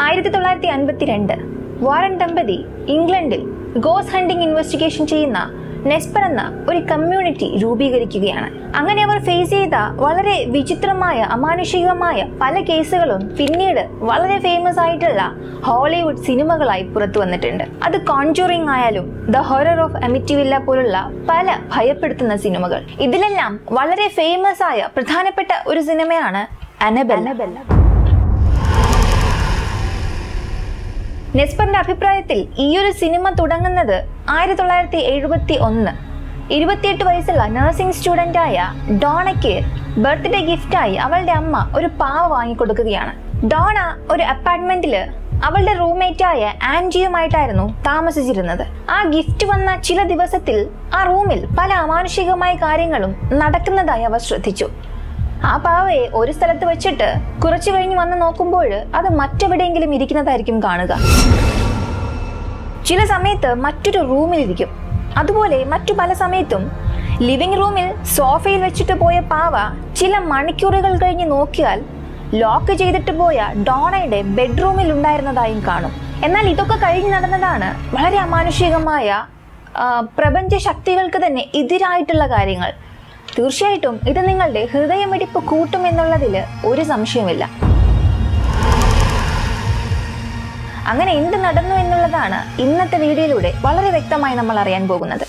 1952 Warren ദമ്പതി ഇംഗ്ലണ്ടിൽ ghost hunting investigation ചെയ്യുന്ന നെസ്പർ എന്ന ഒരു കമ്മ്യൂണിറ്റി രൂപീകരിക്കുകയാണ്. അങ്ങനെ അവർ ഫേസ് ചെയ്ത വളരെ വിചിത്രമായ അമാനുഷികമായ പല കേസുകളും പിന്നീട് വളരെ ഫേമസ് ആയിട്ടുള്ള ഹോളിവുഡ് സിനിമകളായി പുറത്തു വന്നിട്ടുണ്ട്. അത് കോൺജൂറിംഗ് ആയാലും ദ ഹൊറർ ഓഫ് അമിറ്റിവില്ല പോലുള്ള പല ഭയപ്പെടുത്തുന്ന സിനിമകൾ. ഇതിലെല്ലാം വളരെ ഫേമസ് ആയ പ്രധാനപ്പെട്ട ഒരു സിനിമയാണ് അനബെല്ല. നെസ്പറിന്റെ അഭിപ്രായത്തിൽ ഈ ഒരു സിനിമ തുടങ്ങുന്നത് 1971 28 വയസ്സുള്ള നഴ്സിംഗ് സ്റ്റുഡന്റ് ആയ ഡോണയ്ക്ക് ബർത്ത്ഡേ ഗിഫ്റ്റായി അവളുടെ അമ്മ ഒരു പാവ വാങ്ങിക്കൊടുക്കുകയാണ്. ഡോണ ഒരു അപ്പാർട്ട്മെന്റില് അവളുടെ റൂംമേറ്റ് ആയ ആൻജിയുമായിട്ടായിരുന്നു താമസിച്ചിരുന്നത്. ആ ഗിഫ്റ്റ് വന്ന ചില ദിവസത്തിൽ ആ റൂമിൽ പല അമാനുഷികമായ കാര്യങ്ങളും നടക്കുന്നതായി അവർ ശ്രദ്ധിച്ചു. ആ പാവയെ ഒരു സ്ഥലത്ത് വെച്ചിട്ട് കുറച്ചു കഴിഞ്ഞ് വന്ന് നോക്കുമ്പോൾ അത് മറ്റെവിടെയെങ്കിലും ഇരിക്കുന്നതായിരിക്കും കാണുക. ചില സമയത്ത് മറ്റൊരു റൂമിലിരിക്കും. അതുപോലെ മറ്റു പല സമയത്തും ലിവിംഗ് റൂമിൽ സോഫയിൽ വെച്ചിട്ട് പോയ പാവ ചില മണിക്കൂറുകൾ കഴിഞ്ഞ് നോക്കിയാൽ ലോക്ക് ചെയ്തിട്ട് പോയ ഡോണയുടെ ബെഡ്റൂമിൽ ഉണ്ടായിരുന്നതായും കാണും. എന്നാൽ ഇതൊക്കെ കഴിഞ്ഞ് നടന്നതാണ് വളരെ അമാനുഷികമായ പ്രപഞ്ച ശക്തികൾക്ക് തന്നെ എതിരായിട്ടുള്ള കാര്യങ്ങൾ. തീർച്ചയായിട്ടും ഇത് നിങ്ങളുടെ ഹൃദയമിടിപ്പ് കൂട്ടുമെന്നുള്ളതിൽ ഒരു സംശയമില്ല. അങ്ങനെ എന്ത് നടന്നു എന്നുള്ളതാണ് ഇന്നത്തെ വീഡിയോയിലൂടെ വളരെ വ്യക്തമായി നമ്മൾ അറിയാൻ പോകുന്നത്.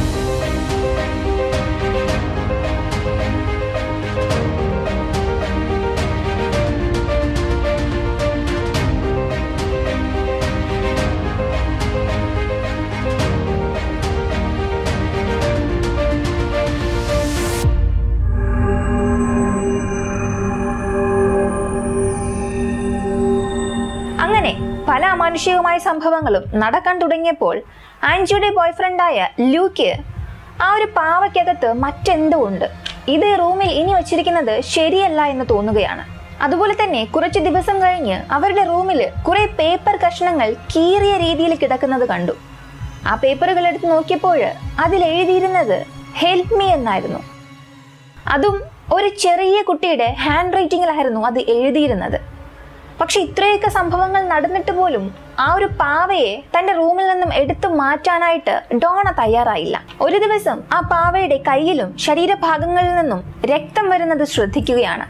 പല അമാനുഷികമായ സംഭവങ്ങളും നടക്കാൻ തുടങ്ങിയപ്പോൾ ആൻജിയുടെ ബോയ്ഫ്രണ്ടായ ലൂക്ക് ആ ഒരു പാവയ്ക്കകത്ത് മറ്റെന്തോ ഉണ്ട്, ഇത് റൂമിൽ ഇനി വച്ചിരിക്കുന്നത് ശരിയല്ല എന്ന് തോന്നുകയാണ്. അതുപോലെ തന്നെ കുറച്ച് ദിവസം കഴിഞ്ഞ് അവരുടെ റൂമിൽ കുറെ പേപ്പർ കഷ്ണങ്ങൾ കീറിയ രീതിയിൽ കിടക്കുന്നത് കണ്ടു. ആ പേപ്പറുകൾ എടുത്ത് നോക്കിയപ്പോൾ അതിൽ എഴുതിയിരുന്നത് ഹെൽപ്പ് മീ എന്നായിരുന്നു. അതും ഒരു ചെറിയ കുട്ടിയുടെ ഹാൻഡ് റൈറ്റിംഗിലായിരുന്നു അത് എഴുതിയിരുന്നത്. പക്ഷെ ഇത്രയൊക്കെ സംഭവങ്ങൾ നടന്നിട്ട് പോലും ആ ഒരു പാവയെ തന്റെ റൂമിൽ നിന്നും എടുത്തു മാറ്റാനായിട്ട് ഡോണ തയ്യാറായില്ല. ഒരു ദിവസം ആ പാവയുടെ കയ്യിലും ശരീരഭാഗങ്ങളിൽ നിന്നും രക്തം വരുന്നത് ശ്രദ്ധിക്കുകയാണ്.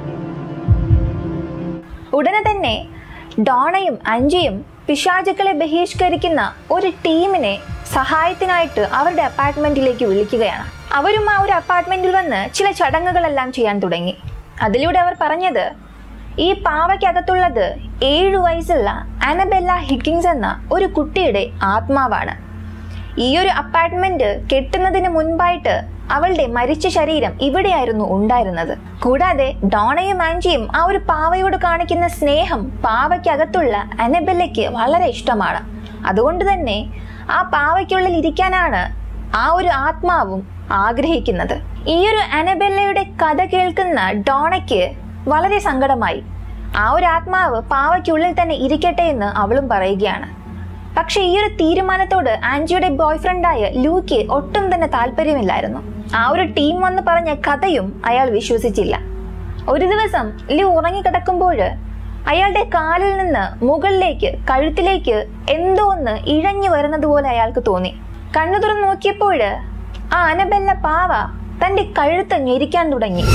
ഉടനെ തന്നെ ഡോണയും അഞ്ചിയും പിശാചുക്കളെ ബഹിഷ്കരിക്കുന്ന ഒരു ടീമിനെ സഹായത്തിനായിട്ട് അവരുടെ അപ്പാർട്ട്മെന്റിലേക്ക് വിളിക്കുകയാണ്. അവരും ആ ഒരു അപ്പാർട്ട്മെന്റിൽ വന്ന് ചില ചടങ്ങുകളെല്ലാം ചെയ്യാൻ തുടങ്ങി. അതിലൂടെ അവർ പറഞ്ഞത് ഈ പാവയ്ക്കകത്തുള്ളത് 7 വയസ്സുള്ള അനബെല്ല ഹിക്കിൻസ് എന്ന ഒരു കുട്ടിയുടെ ആത്മാവാണ്. ഈ ഒരു അപ്പാർട്ട്മെന്റ് കെട്ടുന്നതിന് മുൻപായിട്ട് അവളുടെ മരിച്ച ശരീരം ഇവിടെയായിരുന്നു ഉണ്ടായിരുന്നത്. കൂടാതെ ഡോണയും ആൻജിയും ആ ഒരു പാവയോട് കാണിക്കുന്ന സ്നേഹം പാവയ്ക്കകത്തുള്ള അനബെല്ലയ്ക്ക് വളരെ ഇഷ്ടമാണ്. അതുകൊണ്ട് തന്നെ ആ പാവയ്ക്കുള്ളിൽ ഇരിക്കാനാണ് ആ ഒരു ആത്മാവും ആഗ്രഹിക്കുന്നത്. ഈ ഒരു അനബെല്ലയുടെ കഥ കേൾക്കുന്ന ഡോണയ്ക്ക് വളരെ സങ്കടമായി. ആ ഒരു ആത്മാവ് പാവയ്ക്കുള്ളിൽ തന്നെ ഇരിക്കട്ടെ എന്ന് അവളും പറയുകയാണ്. പക്ഷെ ഈ ഒരു തീരുമാനത്തോട് ആൻജിയുടെ ബോയ്ഫ്രണ്ടായ ലൂക്ക് ഒട്ടും തന്നെ താല്പര്യമില്ലായിരുന്നു. ആ ഒരു ടീം വന്ന് പറഞ്ഞ കഥയും അയാൾ വിശ്വസിച്ചില്ല. ഒരു ദിവസം ലൂ ഉറങ്ങിക്കിടക്കുമ്പോൾ അയാളുടെ കാലിൽ നിന്ന് മുകളിലേക്ക് കഴുത്തിലേക്ക് എന്തോ ഒന്ന് ഇഴഞ്ഞു വരുന്നത് പോലെ അയാൾക്ക് തോന്നി. കണ്ണു തുറന്ന് നോക്കിയപ്പോൾ ആ അനബെല്ല പാവ തന്റെ കഴുത്ത് ഞെരിക്കാൻ തുടങ്ങി.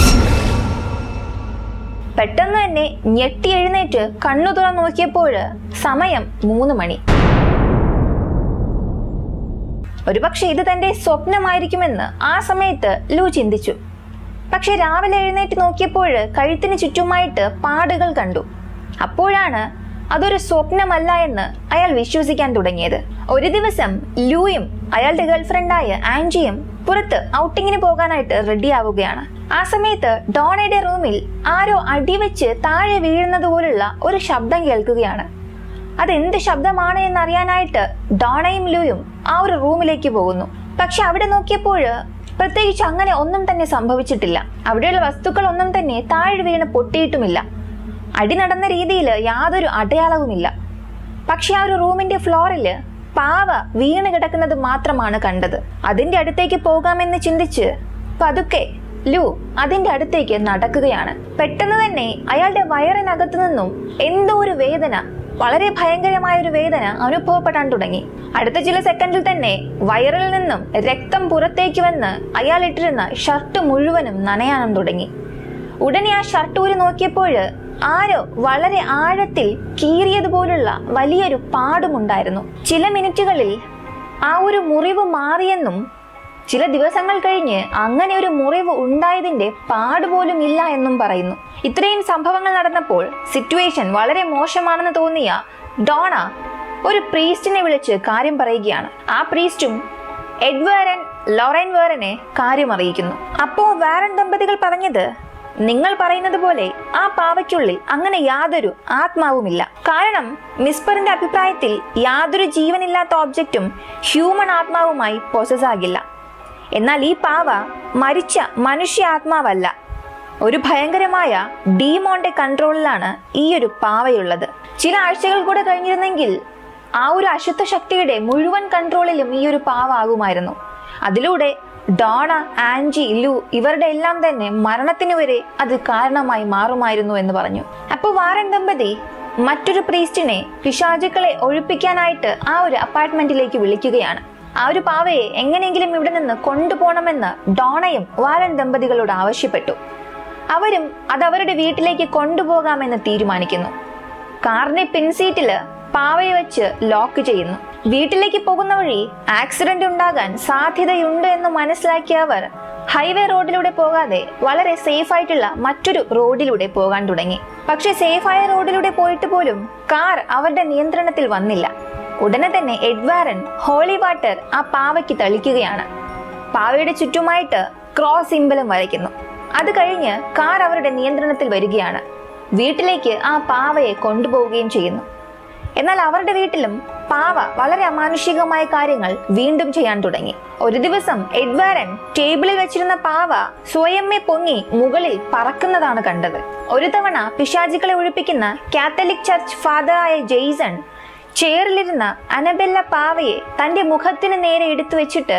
പെട്ടെന്ന് തന്നെ ഞെട്ടി എഴുന്നേറ്റ് കണ്ണു തുറന്ന് നോക്കിയപ്പോൾ സമയം 3 മണി. ഒരുപക്ഷെ ഇത് തന്റെ സ്വപ്നമായിരിക്കുമെന്ന് ആ സമയത്ത് ലൂ ചിന്തിച്ചു. പക്ഷെ രാവിലെ എഴുന്നേറ്റ് നോക്കിയപ്പോൾ കഴുത്തിന് ചുറ്റുമായിട്ട് പാടുകൾ കണ്ടു. അപ്പോഴാണ് അതൊരു സ്വപ്നമല്ല എന്ന് അയാൾ വിശ്വസിക്കാൻ തുടങ്ങിയത്. ഒരു ദിവസം ലൂയും അയാളുടെ ഗേൾഫ്രണ്ടായ ആൻജിയും പുറത്ത് ഔട്ടിങ്ങിന് പോകാനായിട്ട് റെഡി ആവുകയാണ്. ആ സമയത്ത് ഡോണയുടെ റൂമിൽ ആരോ അടിവെച്ച് താഴെ വീഴുന്നത് പോലുള്ള ഒരു ശബ്ദം കേൾക്കുകയാണ്. അതെന്ത് ശബ്ദമാണ് എന്നറിയാനായിട്ട് ഡോണയും ലൂയും ആ ഒരു റൂമിലേക്ക് പോകുന്നു. പക്ഷെ അവിടെ നോക്കിയപ്പോൾ പ്രത്യേകിച്ച് അങ്ങനെ ഒന്നും തന്നെ സംഭവിച്ചിട്ടില്ല. അവിടെയുള്ള വസ്തുക്കളൊന്നും തന്നെ താഴെ വീണ് പൊട്ടിയിട്ടുമില്ല. അടി നടന്ന രീതിയിൽ യാതൊരു അടയാളവുമില്ല. പക്ഷെ ആ ഒരു റൂമിന്റെ ഫ്ലോറില് പാവ വീണ് കിടക്കുന്നത് മാത്രമാണ് കണ്ടത്. അതിന്റെ അടുത്തേക്ക് പോകാമെന്ന് ചിന്തിച്ച് പതുക്കെ ലൂ അതിന്റെ അടുത്തേക്ക് നടക്കുകയാണ്. പെട്ടെന്ന് തന്നെ അയാളുടെ വയറിനകത്തു നിന്നും എന്തോ ഒരു വേദന വളരെ ഭയങ്കരമായ ഒരു വേദന അനുഭവപ്പെടാൻ തുടങ്ങി. അടുത്ത ചില സെക്കൻഡിൽ തന്നെ വയറിൽ നിന്നും രക്തം പുറത്തേക്ക് വന്ന് അയാൾ ഇട്ടിരുന്ന ഷർട്ട് മുഴുവനും നനയാനും തുടങ്ങി. ഉടനെ ആ ഷർട്ട് ഊരി നോക്കിയപ്പോൾ ആരോ വളരെ ആഴത്തിൽ കീറിയതുപോലുള്ള വലിയൊരു പാടുമുണ്ടായിരുന്നു. ചില മിനിറ്റുകളിൽ ആ ഒരു മുറിവ് മാറിയെന്നും ചില ദിവസങ്ങൾ കഴിഞ്ഞ് അങ്ങനെ ഒരു മുറിവ് ഉണ്ടായതിന്റെ പാടുപോലും ഇല്ല എന്നും പറയുന്നു. ഇത്രയും സംഭവങ്ങൾ നടന്നപ്പോൾ സിറ്റുവേഷൻ വളരെ മോശമാണെന്ന് തോന്നിയ ഡോണ ഒരു പ്രീസ്റ്റിനെ വിളിച്ച് കാര്യം പറയുകയാണ്. ആ പ്രീസ്റ്റും എഡ് വാരൻ ലോറൻ വാരനെ കാര്യം അറിയിക്കുന്നു. അപ്പോ വാരൻ ദമ്പതികൾ പറഞ്ഞത്, നിങ്ങൾ പറയുന്നത് പോലെ ആ പാവയ്ക്കുള്ളിൽ അങ്ങനെ യാതൊരു ആത്മാവുമില്ല. കാരണം മിസ്പറിന്റെ അഭിപ്രായത്തിൽ യാതൊരു ജീവനില്ലാത്ത ഓബ്ജക്റ്റും ഹ്യൂമൻ ആത്മാവുമായി പൊസസ് ആകില്ല. എന്നാൽ ഈ പാവ മരിച്ച മനുഷ്യ ആത്മാവല്ല. ഒരു ഭയങ്കരമായ ഡീമോന്റെ കൺട്രോളിലാണ് ഈ ഒരു പാവയുള്ളത്. ചില ആഴ്ചകൾ കൂടെ കഴിഞ്ഞിരുന്നെങ്കിൽ ആ ഒരു അശുദ്ധ ശക്തിയുടെ മുഴുവൻ കൺട്രോളിലും ഈ ഒരു പാവ ആകുമായിരുന്നു. അതിലൂടെ ഡോണ, ആൻജി, ലു ഇവരുടെ എല്ലാം തന്നെ മരണത്തിനു വരെ അത് കാരണമായി മാറുമായിരുന്നു എന്ന് പറഞ്ഞു. അപ്പോൾ വാരൻ ദമ്പതി മറ്റൊരു പ്രീസ്റ്റിനെ പിശാചുക്കളെ ഒഴിപ്പിക്കാനായിട്ട് ആ ഒരു അപ്പാർട്ട്മെന്റിലേക്ക് വിളിക്കുകയാണ്. ആ ഒരു പാവയെ എങ്ങനെയെങ്കിലും ഇവിടെ നിന്ന് കൊണ്ടുപോകണമെന്ന് ഡോണയും വാരൻ ദമ്പതികളോട് ആവശ്യപ്പെട്ടു. അവരും അത് അവരുടെ വീട്ടിലേക്ക് കൊണ്ടുപോകാമെന്ന് തീരുമാനിക്കുന്നു. കാറിന്റെ പിൻസീറ്റില് പാവയെ വെച്ച് ലോക്ക് ചെയ്യുന്നു. വീട്ടിലേക്ക് പോകുന്ന വഴി ആക്സിഡന്റ് ഉണ്ടാകാൻ സാധ്യതയുണ്ട് എന്ന് മനസ്സിലാക്കിയ അവർ ഹൈവേ റോഡിലൂടെ പോകാതെ വളരെ സേഫ് ആയിട്ടുള്ള മറ്റൊരു റോഡിലൂടെ പോകാൻ തുടങ്ങി. പക്ഷെ സേഫായ റോഡിലൂടെ പോയിട്ട് പോലും കാർ അവരുടെ നിയന്ത്രണത്തിൽ വന്നില്ല. ഉടനെ തന്നെ എഡ് വാരൻ ഹോളി വാട്ടർ ആ പാവയ്ക്ക് തളിക്കുകയാണ്. പാവയുടെ ചുറ്റുമായിട്ട് ക്രോസ് സിംബലും വരയ്ക്കുന്നു. അത് കഴിഞ്ഞ് കാർ അവരുടെ നിയന്ത്രണത്തിൽ വരികയാണ്. വീട്ടിലേക്ക് ആ പാവയെ കൊണ്ടുപോവുകയും ചെയ്യുന്നു. എന്നാൽ അവരുടെ വീട്ടിലും പാവ വളരെ അമാനുഷികമായ കാര്യങ്ങൾ വീണ്ടും ചെയ്യാൻ തുടങ്ങി. ഒരു ദിവസം എഡ് വാരൻ ടേബിളിൽ വെച്ചിരുന്ന പാവ സ്വയമേ പൊങ്ങി മുകളിൽ പറക്കുന്നതാണ് കണ്ടത്. ഒരു തവണ പിശാചുക്കളെ ഒഴിപ്പിക്കുന്ന കാത്തലിക് ചർച്ച് ഫാദറായ ജെയ്സൺ ചെയറിലിരുന്ന അനബെല്ല പാവയെ തന്റെ മുഖത്തിന് നേരെ എടുത്തു വെച്ചിട്ട്,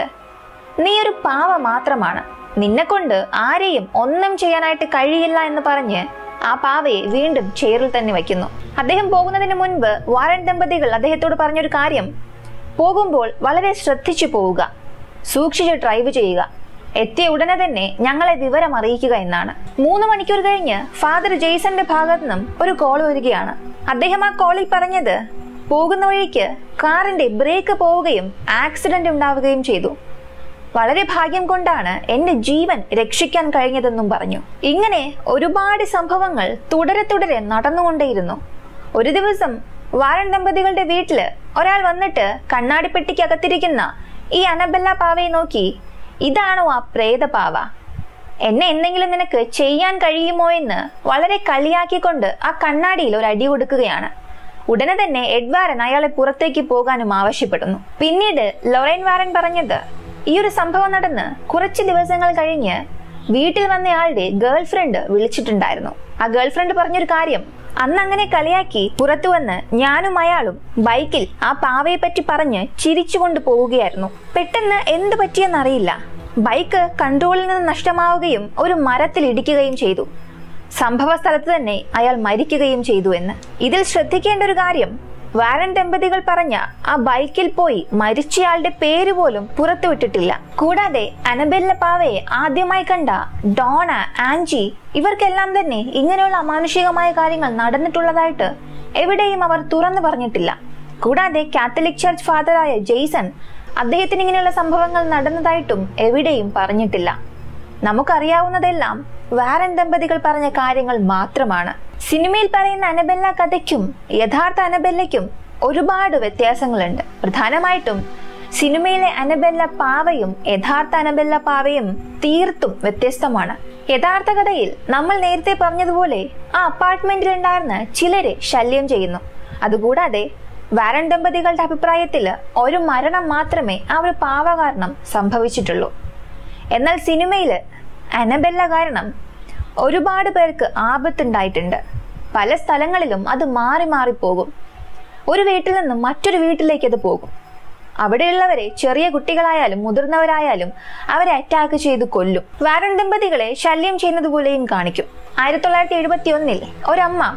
നീ ഒരു പാവ മാത്രമാണ്, നിന്നെ കൊണ്ട് ആരെയും ഒന്നും ചെയ്യാനായിട്ട് കഴിയില്ല എന്ന് പറഞ്ഞ് ആ പാവയെ വീണ്ടും ചെയറിൽ തന്നെ വയ്ക്കുന്നു. അദ്ദേഹം പോകുന്നതിന് മുൻപ് വാരൻ ദമ്പതികൾ അദ്ദേഹത്തോട് പറഞ്ഞൊരു കാര്യം, പോകുമ്പോൾ വളരെ ശ്രദ്ധിച്ചു പോവുക, സൂക്ഷിച്ച് ഡ്രൈവ് ചെയ്യുക, എത്തിയ ഉടനെ തന്നെ ഞങ്ങളെ വിവരം അറിയിക്കുക എന്നാണ്. 3 മണിക്കൂർ കഴിഞ്ഞ് ഫാദർ ജെയ്സന്റെ ഭാഗത്തു നിന്നും ഒരു കോൾ വരികയാണ്. അദ്ദേഹം ആ കോളിൽ പറഞ്ഞത്, പോകുന്ന വഴിക്ക് കാറിന്റെ ബ്രേക്ക് പോവുകയും ആക്സിഡന്റ് ഉണ്ടാവുകയും ചെയ്തു. വളരെ ഭാഗ്യം കൊണ്ടാണ് എന്റെ ജീവൻ രക്ഷിക്കാൻ കഴിഞ്ഞതെന്നും പറഞ്ഞു. ഇങ്ങനെ ഒരുപാട് സംഭവങ്ങൾ തുടരെ നടന്നുകൊണ്ടേയിരുന്നു. ഒരു ദിവസം വാരൻ ദമ്പതികളുടെ വീട്ടില് ഒരാൾ വന്നിട്ട് കണ്ണാടിപ്പെട്ടിക്ക് അകത്തിരിക്കുന്ന ഈ അനബെല്ല പാവയെ നോക്കി, ഇതാണോ ആ പ്രേത പാവ? എന്നെ എന്തെങ്കിലും നിനക്ക് ചെയ്യാൻ കഴിയുമോ എന്ന് വളരെ കളിയാക്കിക്കൊണ്ട് ആ കണ്ണാടിയിൽ ഒരു അടി കൊടുക്കുകയാണ്. ഉടനെ തന്നെ എഡ് വാരൻ അയാളെ പുറത്തേക്ക് പോകാനും ആവശ്യപ്പെടുന്നു. പിന്നീട് ലോറൻ വാരൻ പറഞ്ഞത്, ഈ ഒരു സംഭവം നടന്ന് കുറച്ച് ദിവസങ്ങൾ കഴിഞ്ഞ് വീട്ടിൽ വന്നയാളുടെ ഗേൾ ഫ്രണ്ട് വിളിച്ചിട്ടുണ്ടായിരുന്നു. ആ ഗേൾ ഫ്രണ്ട് പറഞ്ഞൊരു കാര്യം, അന്ന് അങ്ങനെ കളിയാക്കി പുറത്തു വന്ന് ഞാനും അയാളും ബൈക്കിൽ ആ പാവയെ പറ്റി പറഞ്ഞ് ചിരിച്ചുകൊണ്ട് പോവുകയായിരുന്നു. പെട്ടെന്ന് എന്ത് പറ്റിയെന്നറിയില്ല, ബൈക്ക് കൺട്രോളിൽ നിന്ന് നഷ്ടമാവുകയും ഒരു മരത്തിൽ ഇടിക്കുകയും ചെയ്തു. സംഭവ സ്ഥലത്ത് തന്നെ അയാൾ മരിക്കുകയും ചെയ്തു എന്ന്. ഇതിൽ ശ്രദ്ധിക്കേണ്ട ഒരു കാര്യം, വാരൻ ദമ്പതികൾ പറഞ്ഞ ആ ബൈക്കിൽ പോയി മരിച്ചയാളുടെ പേര് പോലും പുറത്തുവിട്ടിട്ടില്ല. കൂടാതെ അനബെല്ല പാവയെ ആദ്യമായി കണ്ട ഡോണ, ആൻജി ഇവർക്കെല്ലാം തന്നെ ഇങ്ങനെയുള്ള അമാനുഷികമായ കാര്യങ്ങൾ നടന്നിട്ടുള്ളതായിട്ട് എവിടെയും അവർ തുറന്നു പറഞ്ഞിട്ടില്ല. കൂടാതെ കാത്തലിക് ചർച്ച് ഫാദറായ ജെയ്സൺ അദ്ദേഹത്തിന് ഇങ്ങനെയുള്ള സംഭവങ്ങൾ നടന്നതായിട്ടും എവിടെയും പറഞ്ഞിട്ടില്ല. നമുക്കറിയാവുന്നതെല്ലാം വാരൻ ദമ്പതികൾ പറഞ്ഞ കാര്യങ്ങൾ മാത്രമാണ്. സിനിമയിൽ പറയുന്ന അനബെല്ല കഥയ്ക്കും യഥാർത്ഥ അനബെല്ലയ്ക്കും ഒരുപാട് വ്യത്യാസങ്ങളുണ്ട്. പ്രധാനമായിട്ടും സിനിമയിലെ അനബെല്ല പാവയും യഥാർത്ഥ അനബെല്ല പാവയും തീർത്തും വ്യത്യസ്തമാണ്. യഥാർത്ഥ കഥയിൽ നമ്മൾ നേരത്തെ പറഞ്ഞതുപോലെ ആ അപ്പാർട്ട്മെന്റിൽ ഉണ്ടായിരുന്ന ചിലരെ ശല്യം ചെയ്യുന്നു. അതുകൂടാതെ വാരൻ ദമ്പതികളുടെ അഭിപ്രായത്തിൽ ഒരു മരണം മാത്രമേ ആ ഒരു പാവ കാരണം സംഭവിച്ചിട്ടുള്ളൂ. എന്നാൽ സിനിമയിൽ അനബെല്ല കാരണം ഒരുപാട് പേർക്ക് ആപത്തുണ്ടായിട്ടുണ്ട്. പല സ്ഥലങ്ങളിലും അത് മാറി മാറി പോകും. ഒരു വീട്ടിൽ നിന്നും മറ്റൊരു വീട്ടിലേക്ക് അത് പോകും. അവിടെയുള്ളവരെ, ചെറിയ കുട്ടികളായാലും മുതിർന്നവരായാലും, അവരെ അറ്റാക്ക് ചെയ്ത് കൊല്ലും. വാരൻ ദമ്പതികളെ ശല്യം ചെയ്യുന്നത് പോലെയും കാണിക്കും. 1971 ഒരമ്മ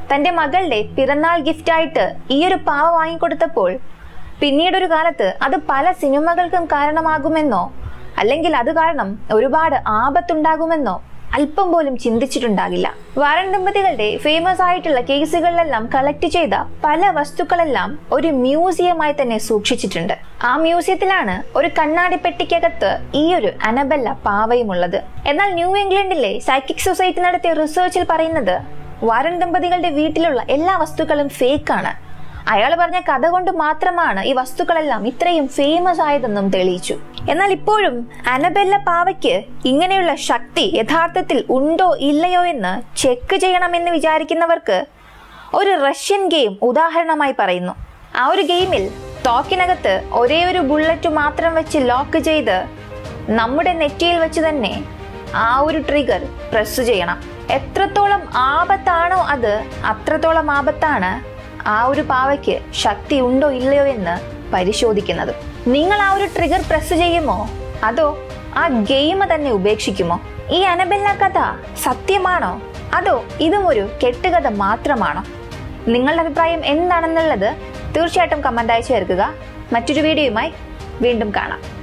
തന്റെ മകളുടെ പിറന്നാൾ ഗിഫ്റ്റായിട്ട് ഈ ഒരു പാവ വാങ്ങിക്കൊടുത്തപ്പോൾ പിന്നീടൊരു കാലത്ത് അത് പല സിനിമകൾക്കും കാരണമാകുമെന്നോ അല്ലെങ്കിൽ അത് കാരണം ഒരുപാട് ആപത്തുണ്ടാകുമെന്നോ അല്പം പോലും ചിന്തിച്ചിട്ടുണ്ടാകില്ല. വാരൻ ദമ്പതികളുടെ ഫേമസ് ആയിട്ടുള്ള കേസുകളിലെല്ലാം കളക്ട് ചെയ്ത പല വസ്തുക്കളെല്ലാം ഒരു മ്യൂസിയമായി തന്നെ സൂക്ഷിച്ചിട്ടുണ്ട്. ആ മ്യൂസിയത്തിലാണ് ഒരു കണ്ണാടി പെട്ടിക്കകത്ത് ഈ ഒരു അനബെല്ല പാവയുമുള്ളത്. എന്നാൽ ന്യൂ ഇംഗ്ലണ്ടിലെ സൈക്കിക് സൊസൈറ്റി നടത്തിയ റിസർച്ചിൽ പറയുന്നത് വാരൻ ദമ്പതികളുടെ വീട്ടിലുള്ള എല്ലാ വസ്തുക്കളും ഫേക്കാണ്. അയാൾ പറഞ്ഞ കഥ കൊണ്ട് മാത്രമാണ് ഈ വസ്തുക്കളെല്ലാം ഇത്രയും ഫേമസ് ആയതെന്നും തെളിയിച്ചു. എന്നാൽ ഇപ്പോഴും അനബെല്ല പാവയ്ക്ക് ഇങ്ങനെയുള്ള ശക്തി യഥാർത്ഥത്തിൽ ഉണ്ടോ ഇല്ലയോ എന്ന് ചെക്ക് ചെയ്യണമെന്ന് വിചാരിക്കുന്നവർക്ക് ഒരു റഷ്യൻ ഗെയിം ഉദാഹരണമായി പറയുന്നു. ആ ഒരു ഗെയിമിൽ തോക്കിനകത്ത് ഒരേ ഒരു ബുള്ളറ്റ് മാത്രം വെച്ച് ലോക്ക് ചെയ്ത് നമ്മുടെ നെറ്റിയിൽ വെച്ച് തന്നെ ആ ഒരു ട്രിഗർ പ്രസ് ചെയ്യണം. എത്രത്തോളം ആപത്താണോ അത് അത്രത്തോളം ആപത്താണ് ആ ഒരു പാവയ്ക്ക് ശക്തി ഉണ്ടോ ഇല്ലയോ എന്ന് പരിശോധിക്കുന്നത്. നിങ്ങൾ ആ ഒരു ട്രിഗർ പ്രസ് ചെയ്യുമോ അതോ ആ ഗെയിം തന്നെ ഉപേക്ഷിക്കുമോ? ഈ അനബെല്ല കഥ സത്യമാണോ അതോ ഇതും ഒരു കെട്ടുകഥ മാത്രമാണോ? നിങ്ങളുടെ അഭിപ്രായം എന്താണെന്നുള്ളത് തീർച്ചയായിട്ടും കമന്റായി ചേർക്കുക. മറ്റൊരു വീഡിയോയുമായി വീണ്ടും കാണാം.